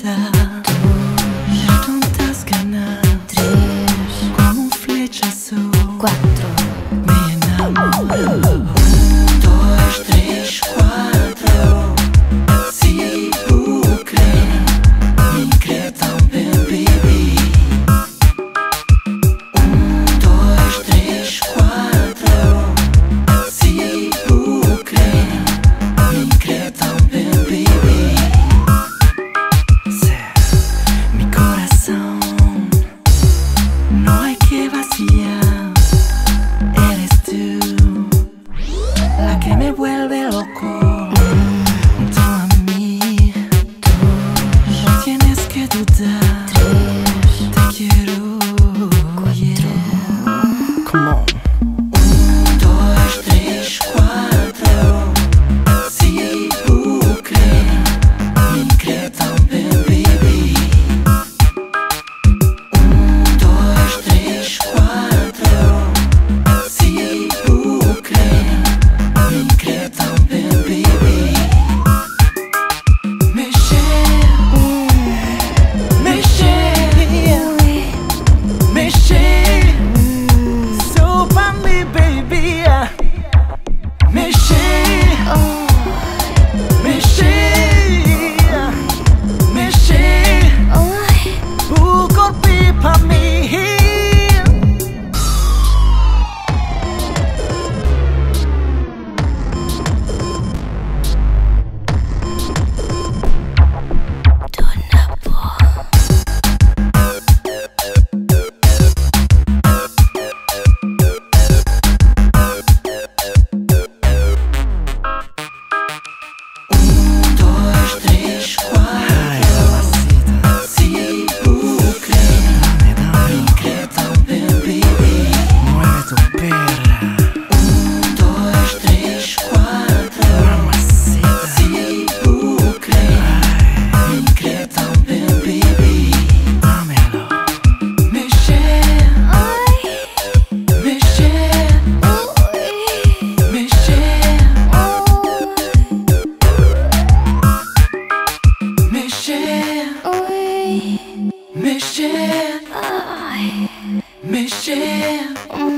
vida, las tontas ganas. 3, Como un flechazo 4, me enamoro. 1, 2, 3, 4. Si tu crees, mi crees también, baby. 1, 2, 3, 4. Si tu crees, mi crees también, baby. Mi corazón no hay que vaciar. Eres tú la que me vuelve loco. Junto a mí, no tienes que dudar. 3, Te quiero, 4. Come on. 1, 2, 3, 4. Si tú crees, mi crees también, baby. 1, 2, 3, 4. Si tú crees, mi crees también, baby. Mexer, so by me, baby. Mexer, o corpo pra mim. Mexer,